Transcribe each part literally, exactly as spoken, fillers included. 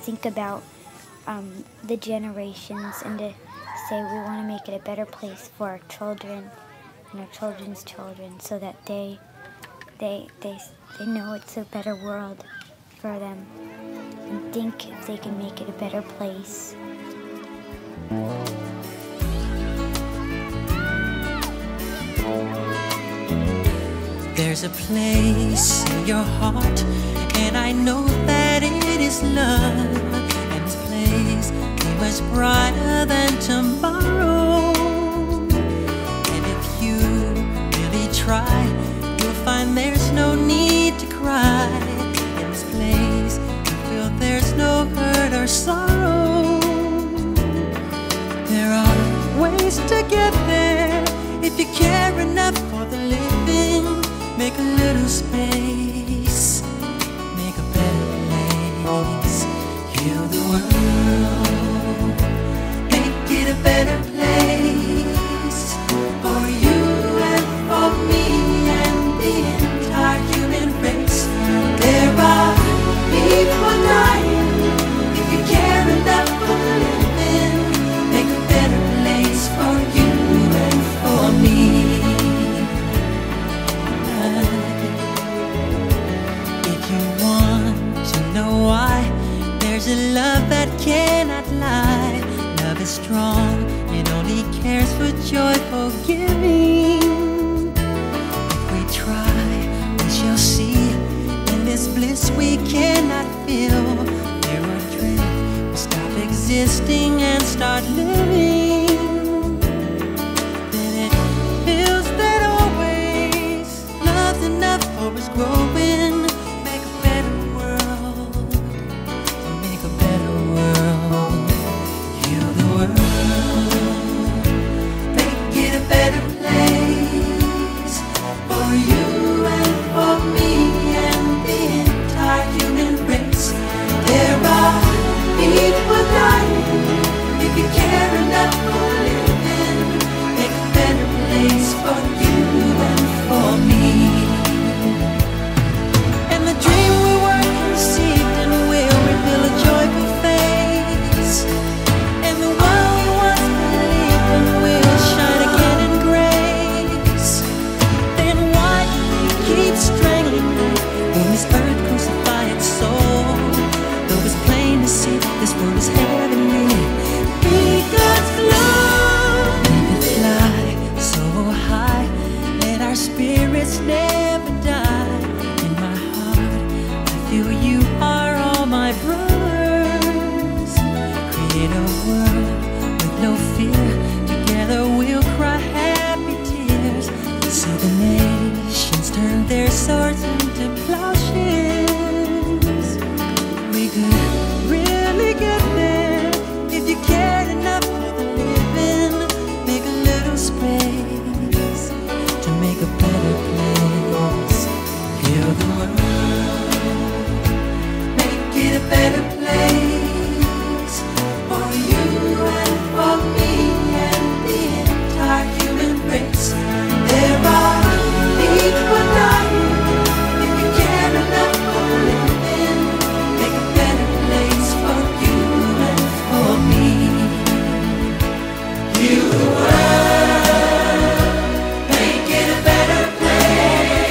think about um, the generations and to say we want to make it a better place for our children and our children's children, so that they they they they know it's a better world for them, and think if they can make it a better place. There's a place in your heart, and I know that it is love. And this place is much brighter than tomorrow. And if you really try, you'll find there's no need to cry. In this place, you feel there's no hurt or sorrow. There are ways to get there if you care enough for the living. Make a little space, make a better place. Heal the world, make it a better place for you and for me and the entire human race. There are people dying. If you care enough for the living, make a better place for you and for me. There's a love that cannot lie. Love is strong, it only cares for joyful giving. If we try, we shall see. In this bliss we cannot feel. Fear or dread will stop existing and start living. Then it feels that always love's enough for us growing. Make a better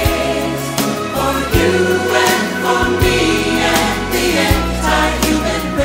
human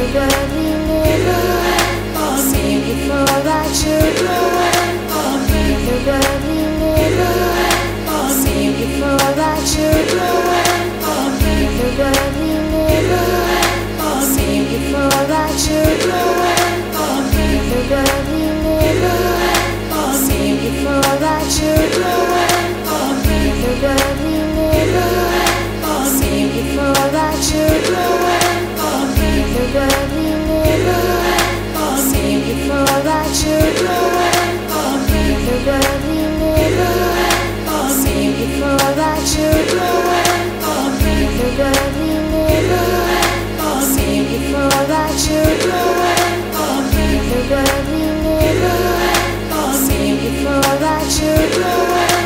world we live in. Sing it for our children. The world we live in. Sing it for our children. The world we live in. Sing it for our children. The world we live in. Sing it for our children. The world we live in. Sing it for our children. The world we live in. Sing it for our children. The world we live in. Sing it for our children. The world we live in. Sing it for our children. The world we live in. Sing it for our children.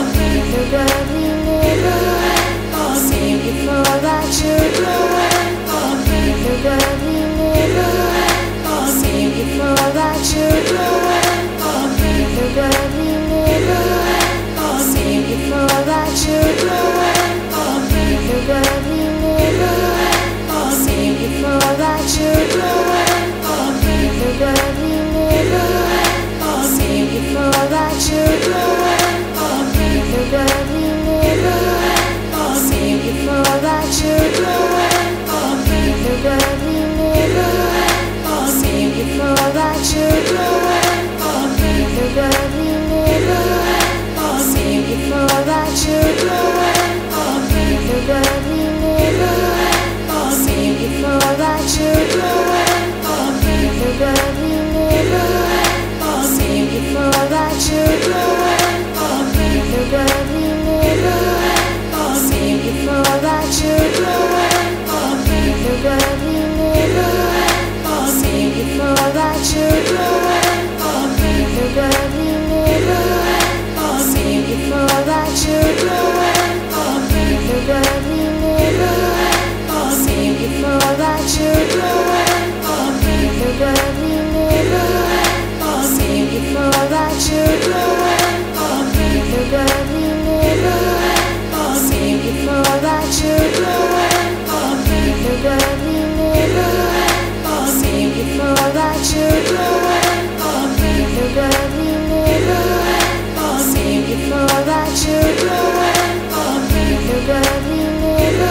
The world we live in. Sing it for our children. The world we live in. Sing it for our children. The world we live in. Sing it for our children. The world we live in. Sing it for our children. The world we live in. Sing it for our children. The world we live in. Sing it for our children. The world we live in. Sing it for our children. The world we live in. Sing it for our children. The world we live in. Sing it for our children. The world we live in. Sing it for our children. The world we live in. Sing it for our children. The world we live in. Sing it for our children. The world we live in. Sing it for our children. The world we live in. Sing it for our children. The world we live in. Sing it for our children. The world we live in. Sing it for our children. The world we live in. Sing it for our children. The world we live in. Sing it for our children. The world we live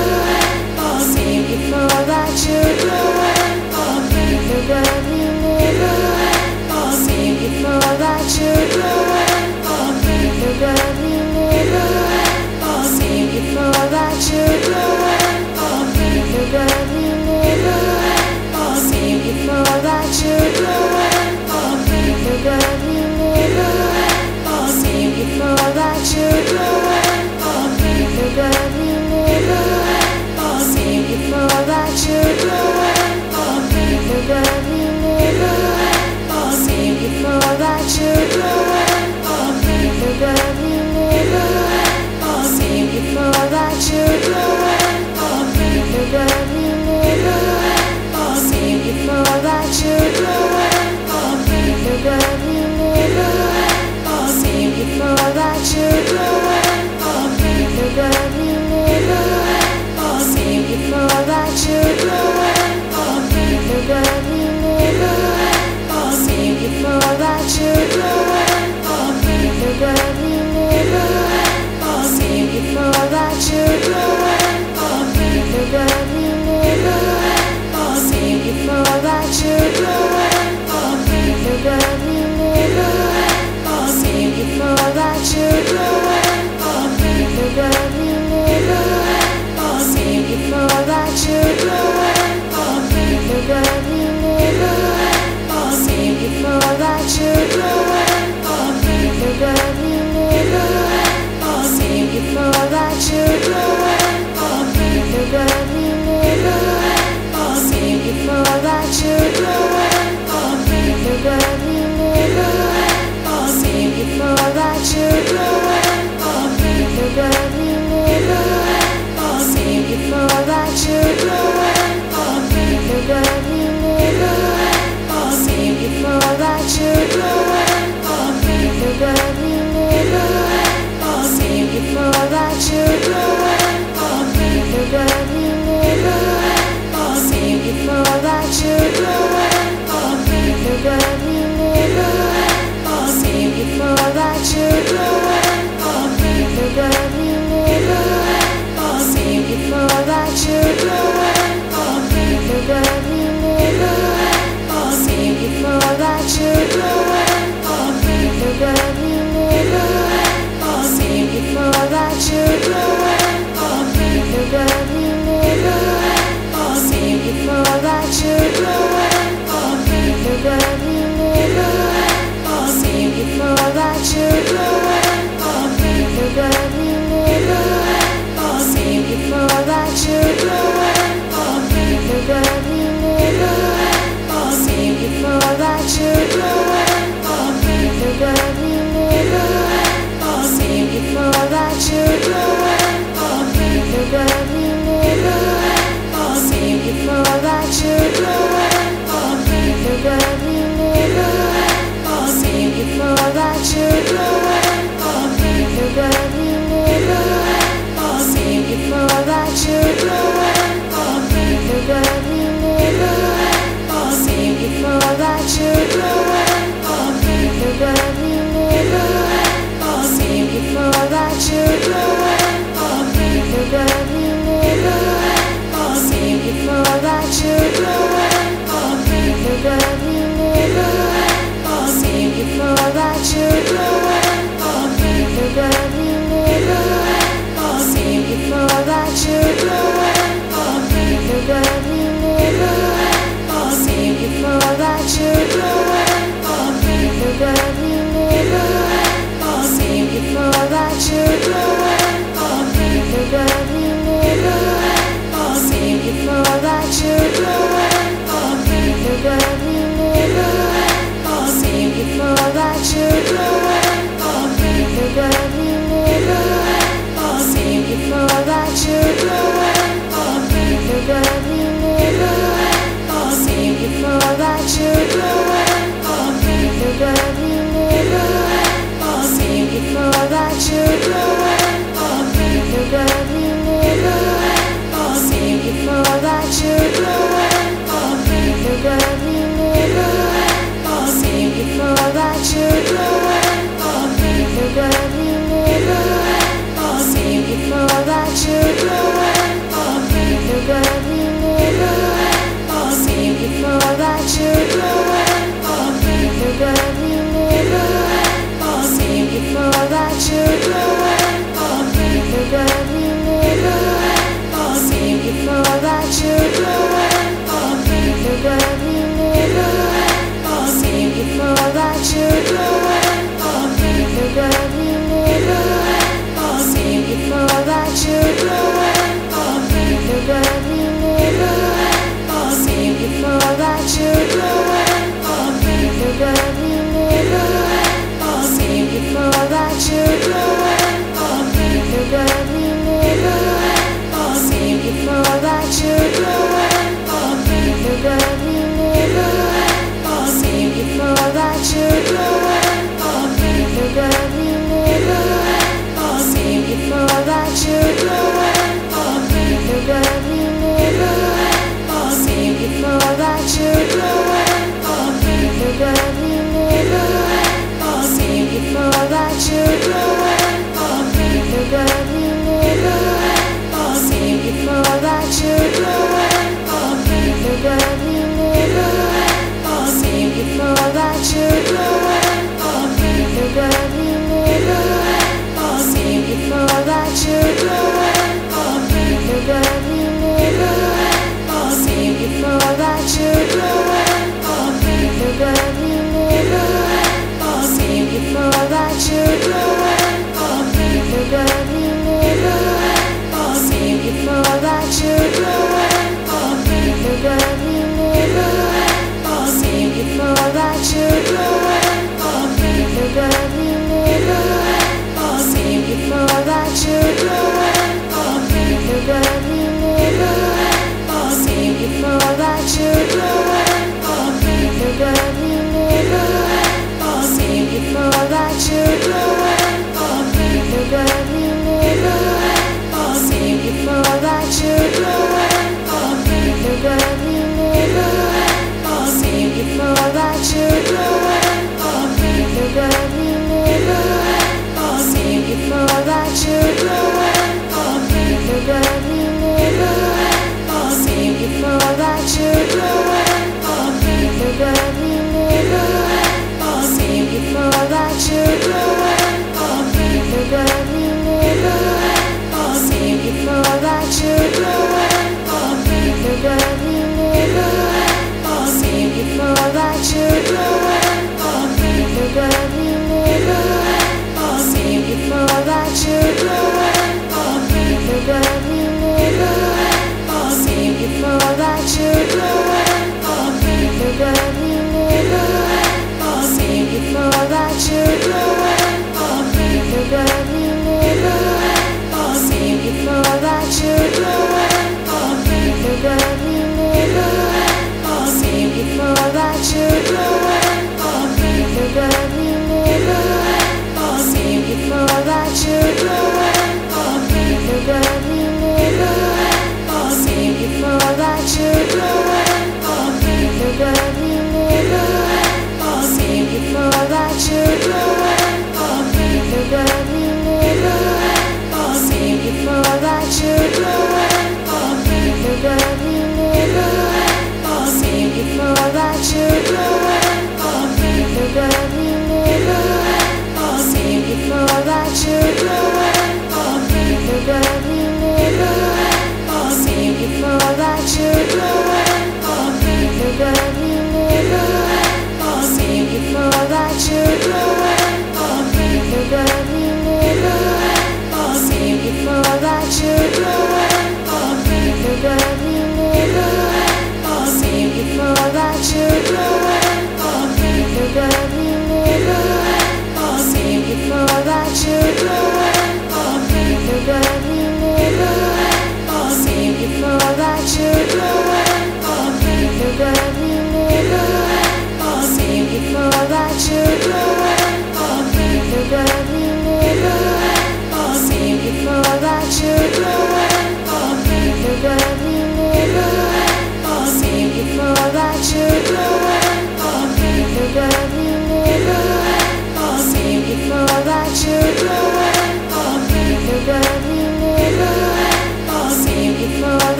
in. Sing it for our children. The world we live in. Sing it for our children. The world we live in. Sing it for our children. The world we live in. Sing it for our children. The world we live in. Sing it for our children. The world we live in. Sing it for our children. The world we live in. Sing it for our children. The world we live in. Sing it for our children. The world we live in. Sing it for our children. The world we live in. Sing it for our children. The world we live in. Sing it for our children. The world we live in. Sing it for our children. The world we live in. Sing it for our children. The world we live in. Sing it for our children. The world we live in. Sing it for our children. The world we live in. Sing it for our children. The world we live in. Sing it for our children. The world we live in. Sing it for our children. The world we live in. Sing it for our children. The world we live in. Sing it for our children. The world we live in. Sing it for our children. The world we live in. Sing it for our children. The world we live in. Sing it for our children. The world we live in. Sing it for our children.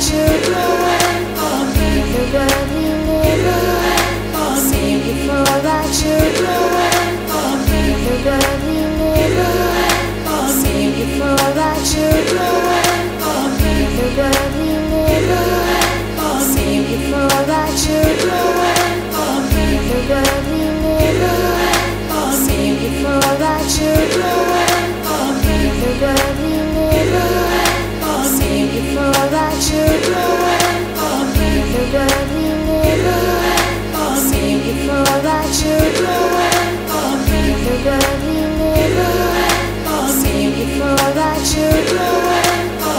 children, the world we live in. Sing it for our children, the world we live in. Sing it for our children, the world we live in. Sing it for our children, the world we live in. Sing it for our children, the world we live in. Sing it for our children, the world we live in. Sing it for our children, the world we live in. Sing it for our children,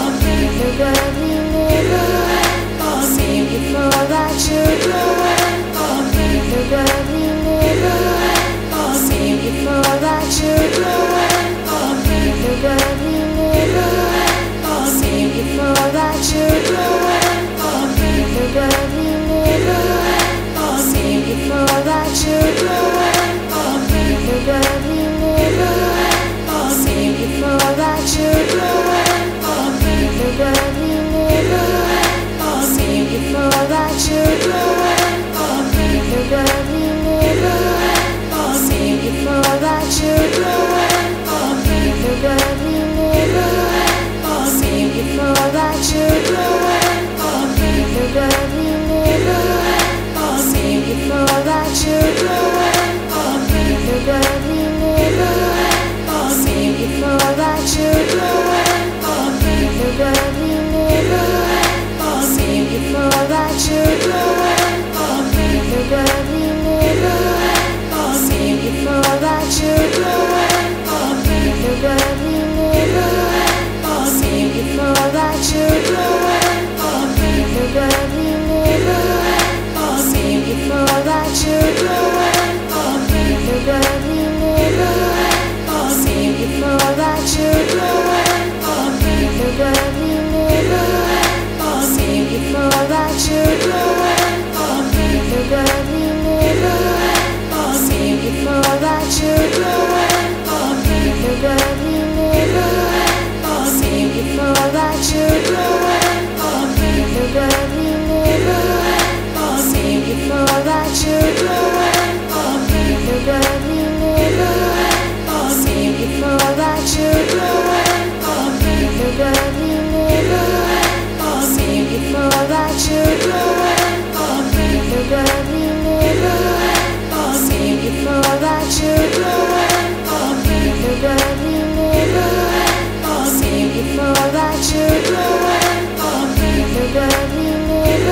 the world we live in. Sing it for our children, the world we live in. Sing it for our children, the world we live in. Sing it for our children, the world we live in. Sing it for our children, the world we live in. Sing it for our children, the world we live in. Sing it for our children, the world we live in. Sing it for our children, the world we live in. Sing it for our children, the world we live in. Sing it for our children, the world we live in. Sing it for our children, the world we live in. Sing it for our children, the world we live in. Sing it for our children, the world we live in. Sing it for our children, the world we live in. Sing it for our children, the world we live in. Sing it for our children, the world we live in. Sing it for our children, the world we live in. Sing it for our children, the world we live in. Sing it for our children, the world we live in. Sing it for our children, the world we live in. Sing it for our children, the world we live in. Sing it for our children, the world we live in. Sing it for our children, the world we live in. Sing it for our children, the world we live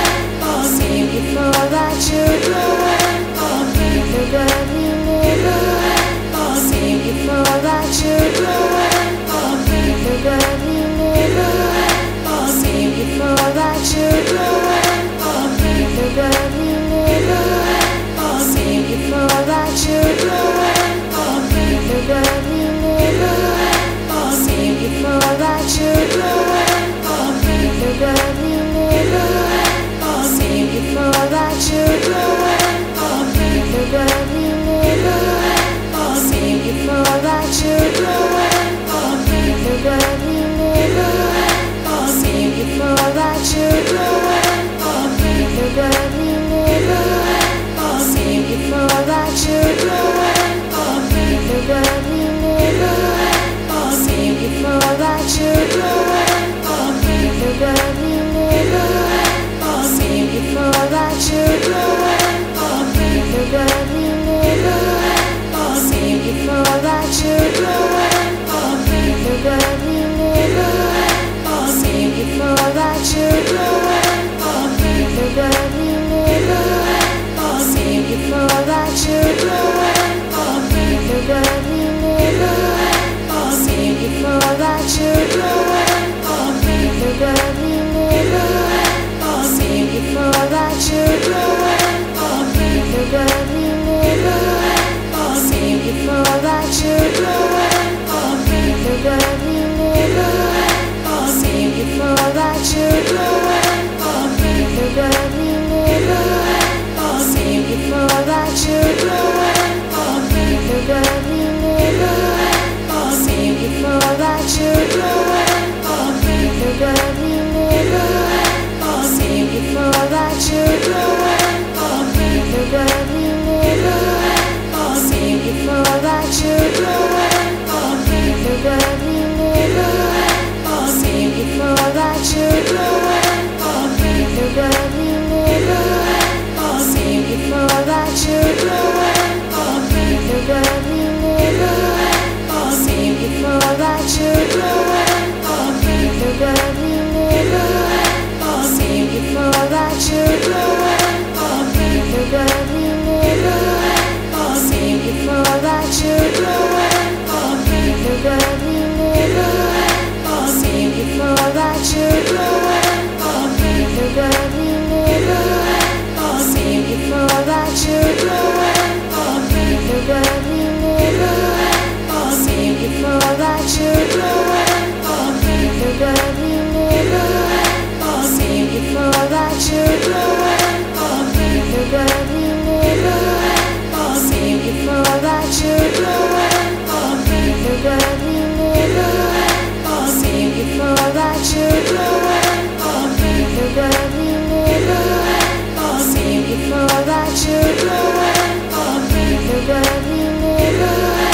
in. Sing it for our children, the world we live in. Sing it for our children, the world we live in. Sing it for our children, the world we live in. Sing it for our children, the world we live in. Sing it for our children, the world we live in. Sing it for our children, the world we live in. Sing it for our children, the world we live in. Sing it for our children, the world we live in. Sing it for our children, the world we live in. Sing it for our children, the world we live in. Sing it for our children, the world we live in. Sing it for our children, the world we live in. Sing it for our children, the world we live in. Sing it for our children, the world we live in. Sing it for our children, the world we live in. Sing it for our children, the world we live in. Sing it for our children, the world we live in. Sing it for our children, the world we live in. Sing it for our children, the world we live in. Sing it for our children, the world we live in. children, the world we live in. Sing it for our children, the world we live in. Sing it for our children, the world we live in. Sing it for our children, the world we live in. Sing it for our children, the world we live in. Sing it for our children, the world we live in. Sing it for our children, the world we live in. Sing it for our children, the world we live in. Sing it for our children, the world we live in. Sing it for our children, the world we live in. Sing it for our children, the world we live in. Sing it for our children, the world we live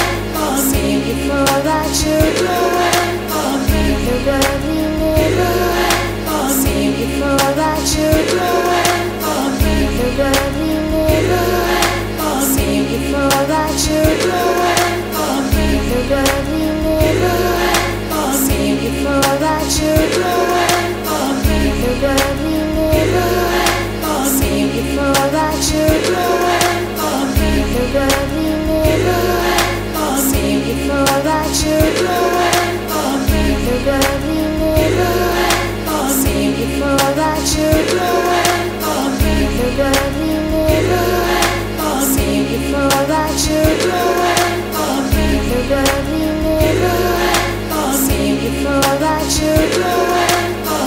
in. Sing it for our children, the world we live in. Sing it for our children, the world we live in. Sing it for our children, the world we live in. Sing it for our children, the world we live in. Sing it for our children, the world we live in. Sing it for our children, the world we live in. Sing it for our children, the world we live in. Sing it for our children, the world we live in. Sing it for our children,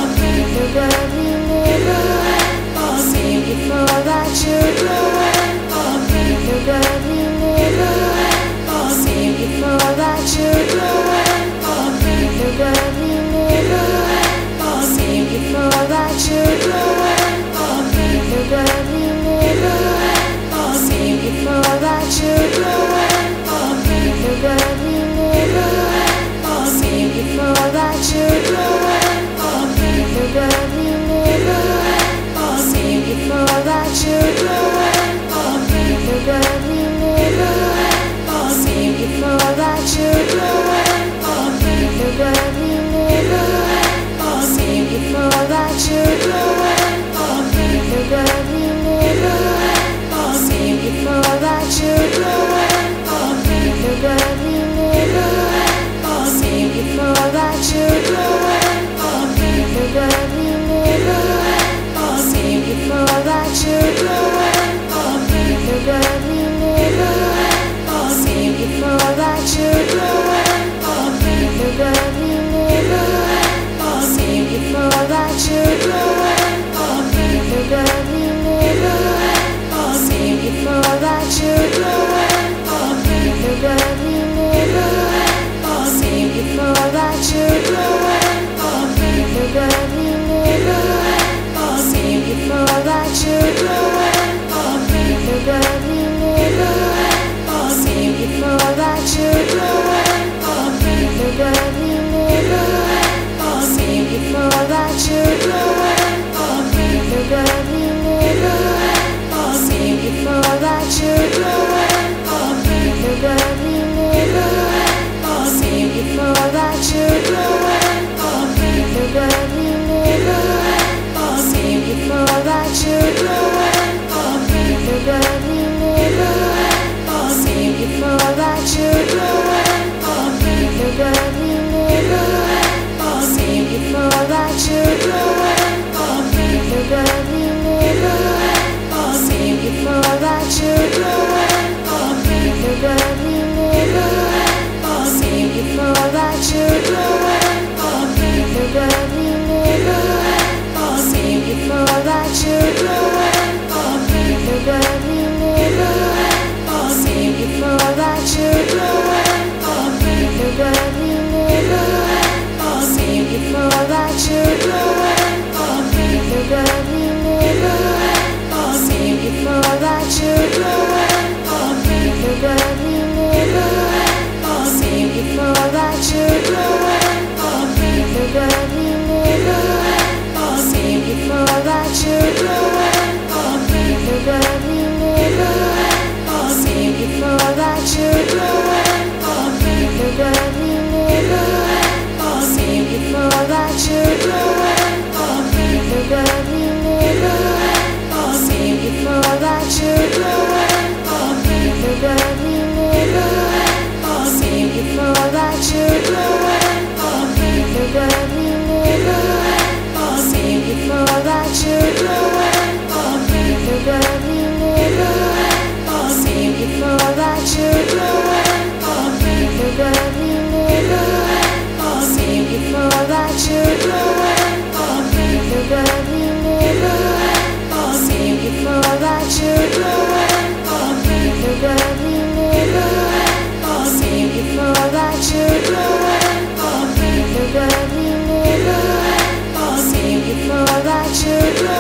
the world we live in. Sing it for our children, the world we live in. Sing it for our children, the world we live in. Sing it for our children, the world we live in. Sing it for our children, the world we live in. Sing it for our children, the world we live in. Sing it for our children, the world we live in. Sing it for our children, the world we live in. Sing it for our children, the world we live in. Sing it for our children, the world we live in. Sing it for our children, the world we live in. Sing it for our children, the world we live in. Sing it for our children, the world we live in. Sing it for our children, the world we live in. Sing it for our children, the world we live in. Sing it for our children, the world we live in. Sing it for our children, the world we live in. Sing it for our children, the world we live in. Sing it for our children, the world we live in. our children, the world we live in. Sing it for our children, the world we live in. Sing it for our children, the world we live in. Sing it for our children, the world we live in. Sing it for our children, the world we live in. Sing it for our children.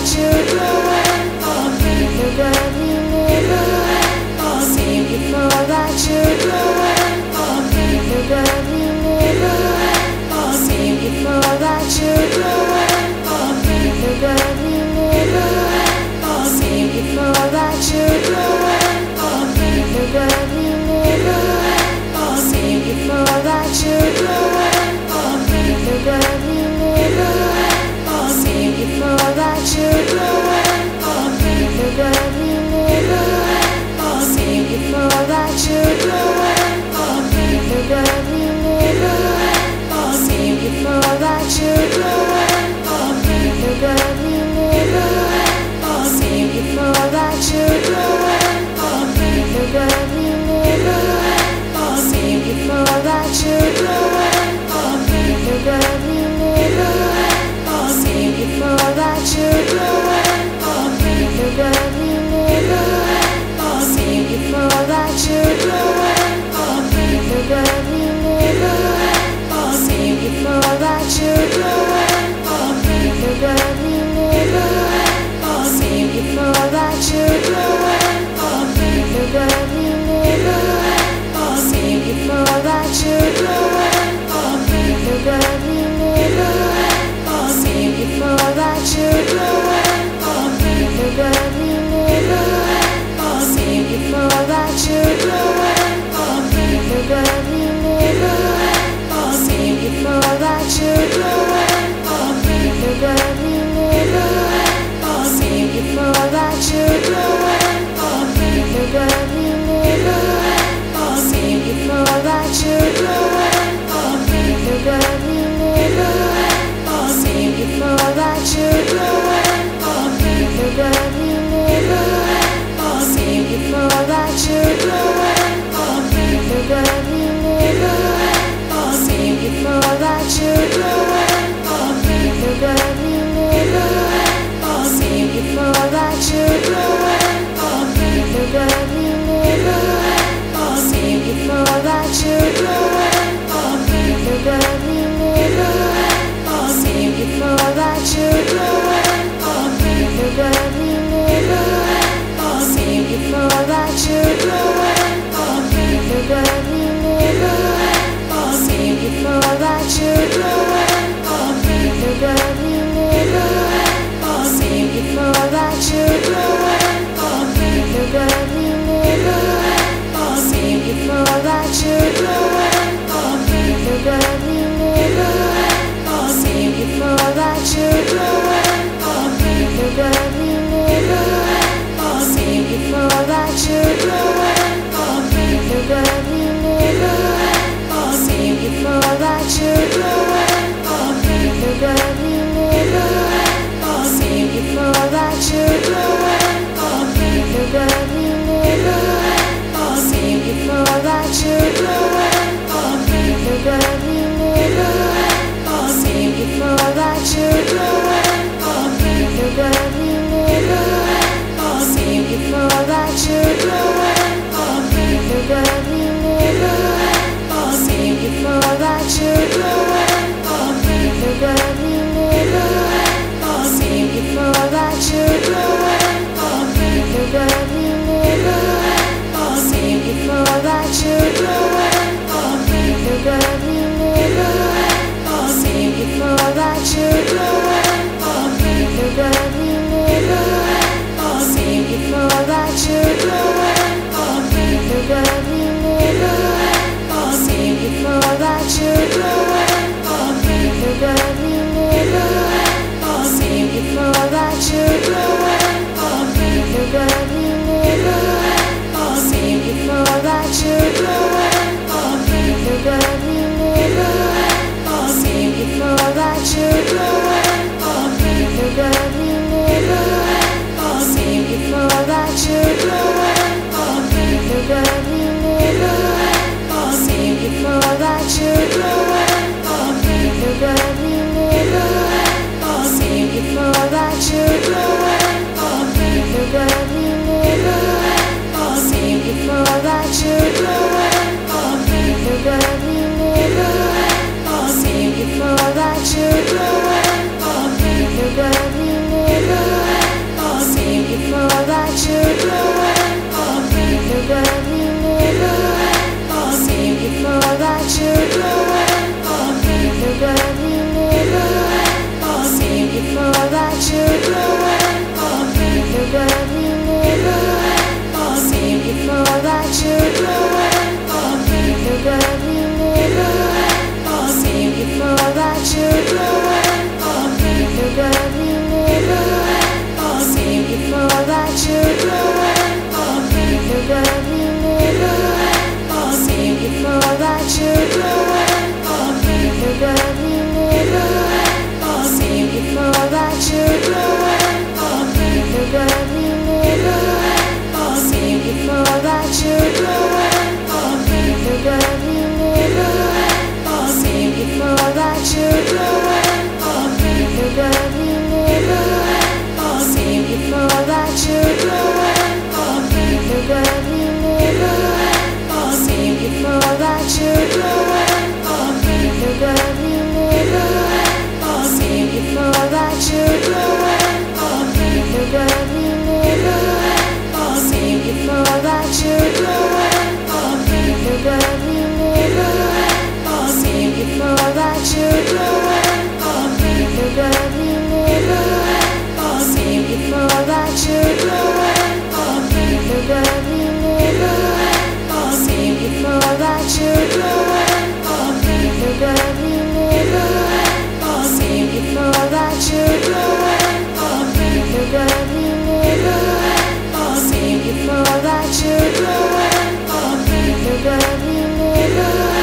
our children, the world we live in. Sing it for our children, the world we live in. Sing it for our children, the world we live in. Sing it for our children, the world we live in. Sing it for our children, the world we live in. Sing it for our children, the world we live in. Sing it for our children, the world we live in. Sing it for our children, the world we live in. Sing it for our children, the world we live in. Sing it for our children, the world we live in. Sing it for our children, the world we live in. Sing it for our children, the world we live in. Sing it for our children, the world we live in. Sing it for our children, the world we live in. Sing it for our children, the world we live in. Sing it for our children, the world we live in. Sing it for our children, the world we live in. Sing it for our children, the world we live in. Sing it for our children, the world we live in. Sing it for our children, the world we live in. Sing it for our children, the world we live in. Sing it for our children, the world we live in. Sing it for our children, the world we live in. Sing it for our children, the world we live in. Sing it for our children, the world we live in. Sing it for our children, the world we live in. Sing it for our children, the world we live in. Sing it for our children, the world we live in. Sing it for our children, the world we live in. Sing it for our children, the world we live in. Sing it for our children, the world we live in. Sing it for our children, the world we live in. Sing it for our children, the world we live in. Sing it for our children, the world we live in. Sing it for our children, the world we live in. Sing it for our children, the world we live in. Sing it for our children, the world we live in. Sing it for our children, the world we live in. Sing it for our children, world we live in. Sing it for our children. The world we live in. Sing it for our children. The world we live in. Sing it for our children. The world we live in. Sing it for our children. The world we live in. Sing it for our children. The world we live in. Sing it for our children. The world we live in. Sing it for our children. The world we live in. Sing it for our children. The world we live in. Sing it for our children. The world we live in. Sing it for our children. The world we live in. Sing it for our children. The world we live in. Sing it for our children. The world we live in. Sing it for our children. The world we live in. Sing it for our children. The world we live in. Sing it for our children. The world we live in. Sing it for our children. The world we live in. Sing it for our children. The world we live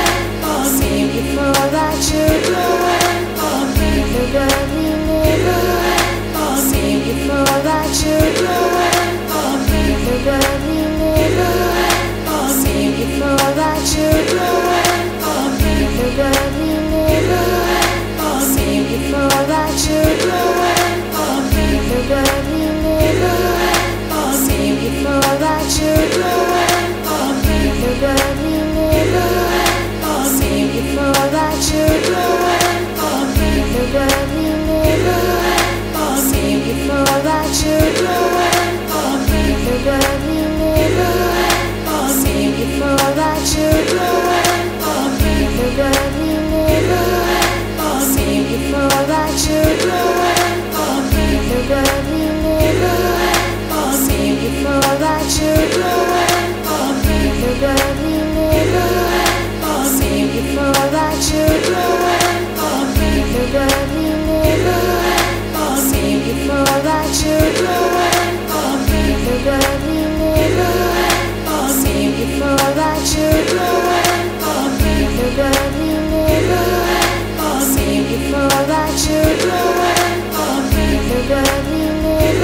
in. Sing it for our children. The world we live in. Sing it for our children. The world we live in. Sing it for our children. The world we live in. Sing it for our children. The world we live in. Sing it for our children. The world we live in. Sing it for our children. The world we live in. Sing it for our children. The world we live in. Sing it for our children. The world we live in. Sing it for our children. The world we live in. Sing it for our children. The world we live in. Sing it for our children. The world we live in. Sing it for our children. The world we live in. Sing it for our children. The world we live in. Sing it for our children. The world we live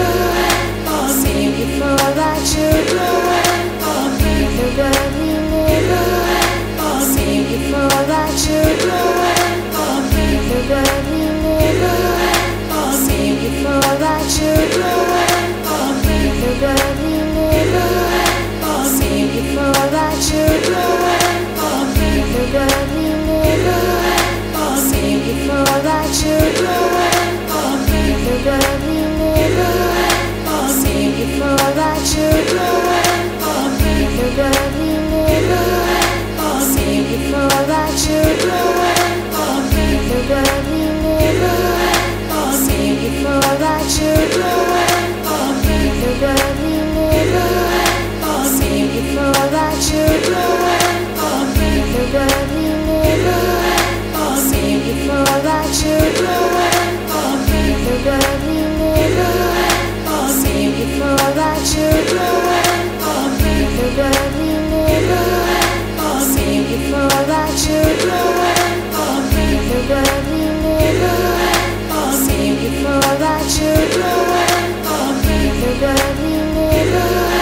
in. Sing it for our children. The world we live in. Sing it for our children. The world we live in. Sing it for our children. The world we live in. Sing it for our children. The world we live in. Sing it for our children. The world we live in. Sing it for our children. The world we live in. Sing it for our children. The world we live in. Sing it for our children. The world we live in. Sing it for our children. The world we live in. Sing it for our children. The world we live in. Sing it for our children. The world we live in. Sing it for our children. The world we live in. Sing it for our children. The world we live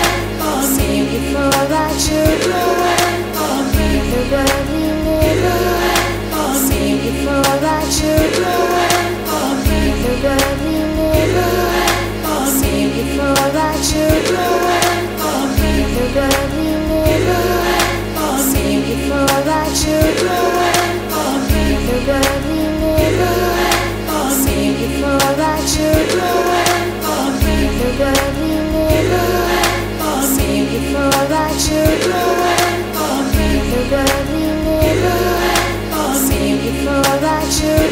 in. Sing it for our children. The world we live in. Sing it for our children. The world we live in. Sing it for our children. The world we live in. Sing it for our children. The world we live in. Sing it for our children. The world we live in. Sing it for our children. The world we live in. Sing it for our children.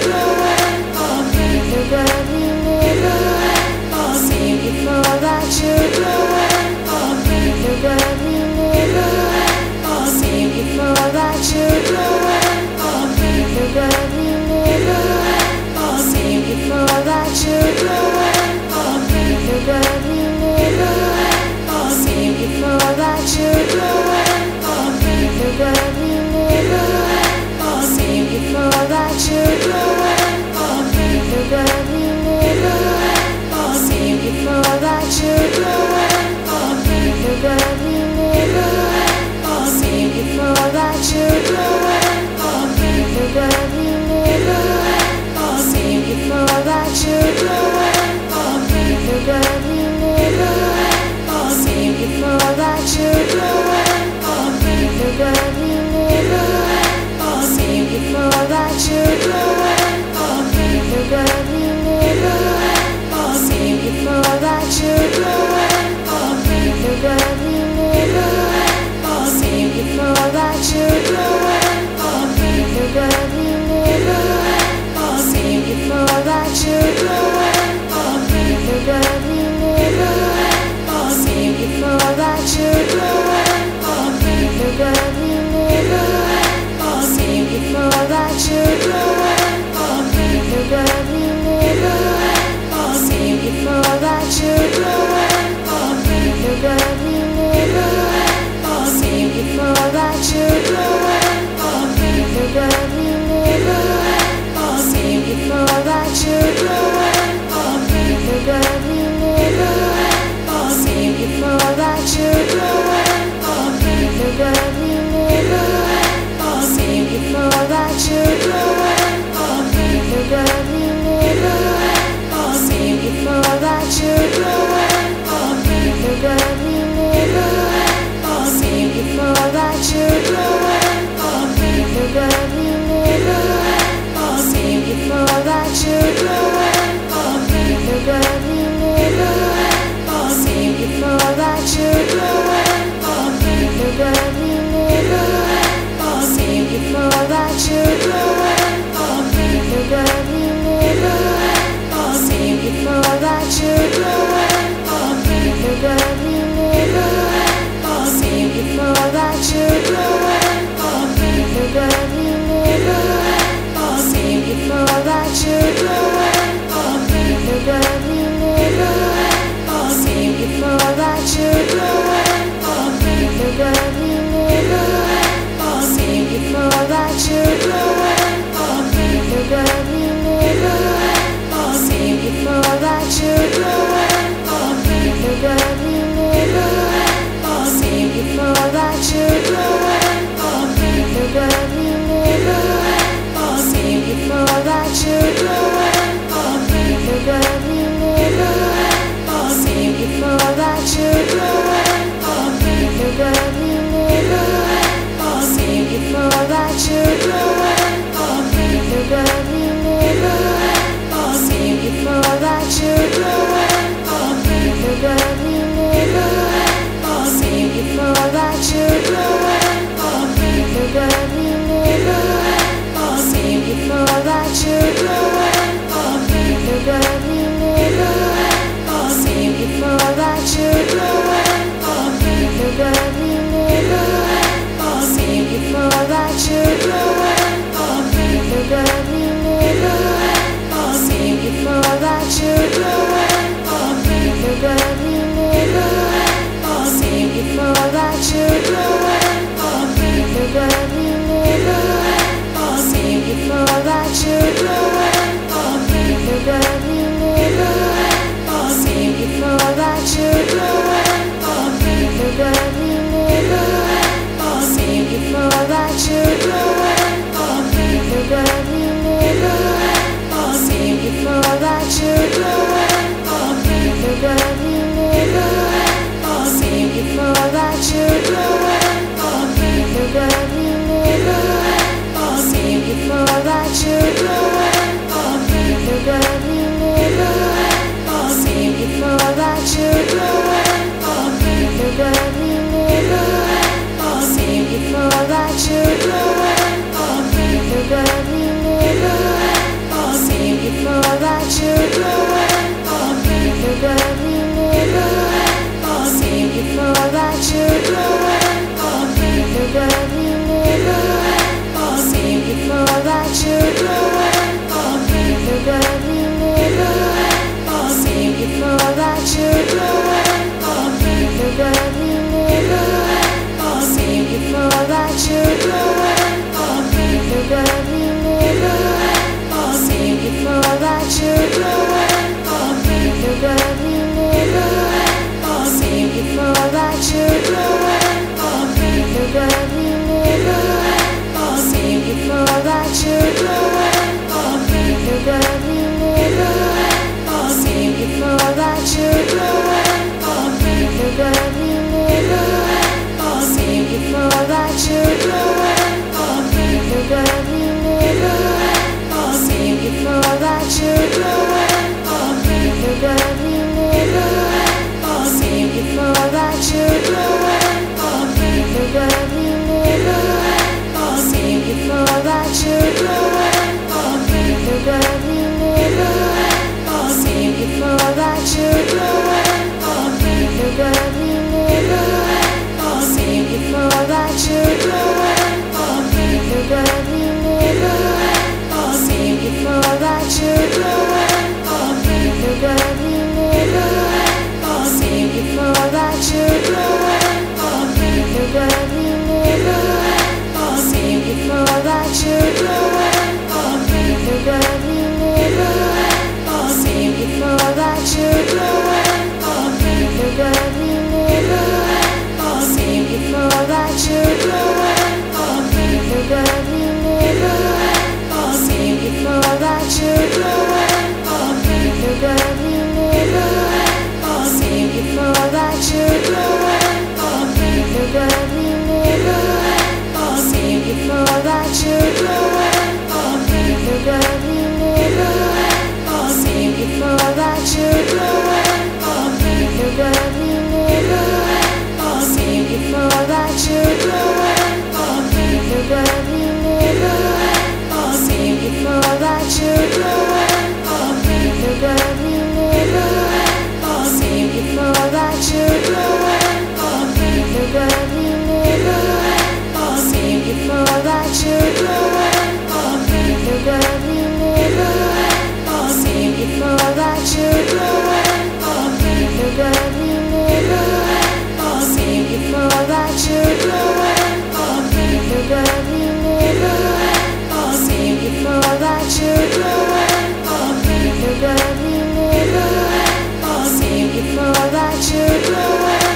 children,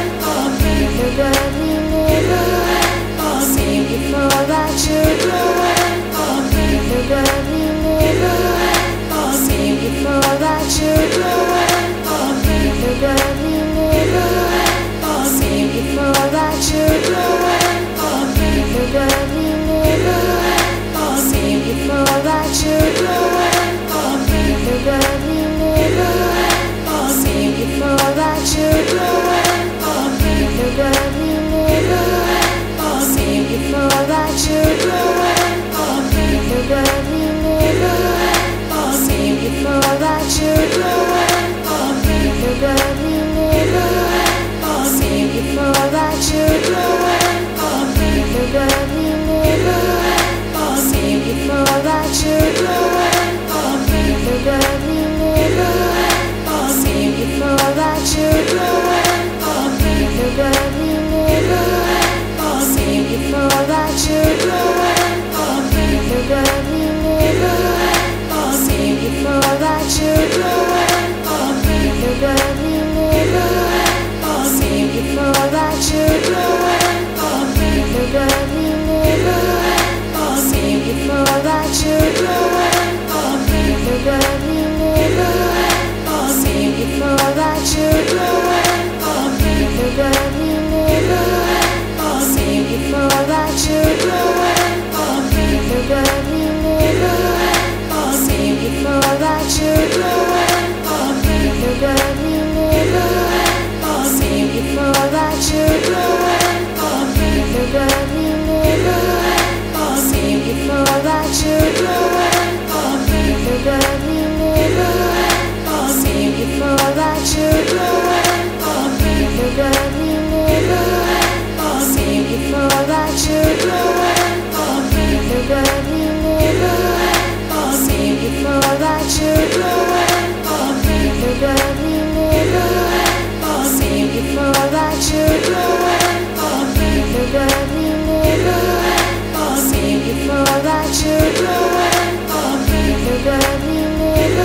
the world we live in. Sing it for our children, the world we live in. Sing it for our children, the world we live in. Sing it for our children, the world we live in. Sing it for our children, the world we live in. Sing it for our children, the world we live in. Sing it for our children, the world we live in. Sing it for our children, the world we live in. Sing it for our children, the world we live in. Sing it for our children, the world we live in. Sing it for our children, the world we live in. Sing it for our children, the world we live in. Sing it for our children, the world we live in. Sing it for our children, the world we live in. Sing it for our children, the world we live in. Sing it for our children, the world we live in. Sing it for our children, the world we live in. Sing it for our children, the world we live in. Sing it for our children, the world we live in. Sing it for our children, the world we live in. Sing it for our children, the world we live in. Sing it for our children, the world we live in. Sing it for our children, the world we live in. Sing it for our children, the world we live in. Sing it for our children, the world we live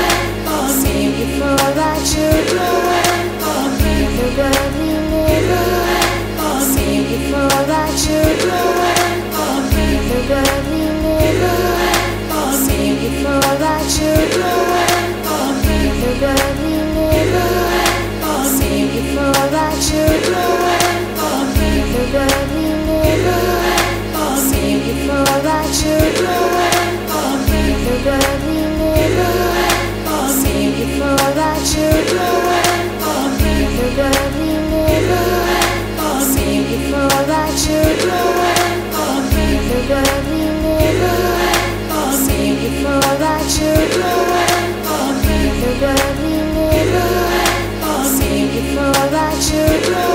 in. Sing it for our children, the world we live in. Sing it for our children, the world we live in. Sing it for our children, the world we live in. Sing it for our children, the world we live in. Sing it for our children, the world we live in. Sing it for our children, the world we live in. Sing it for our children, the world we live in. Sing it for our children, the world we live in. Sing it for our children.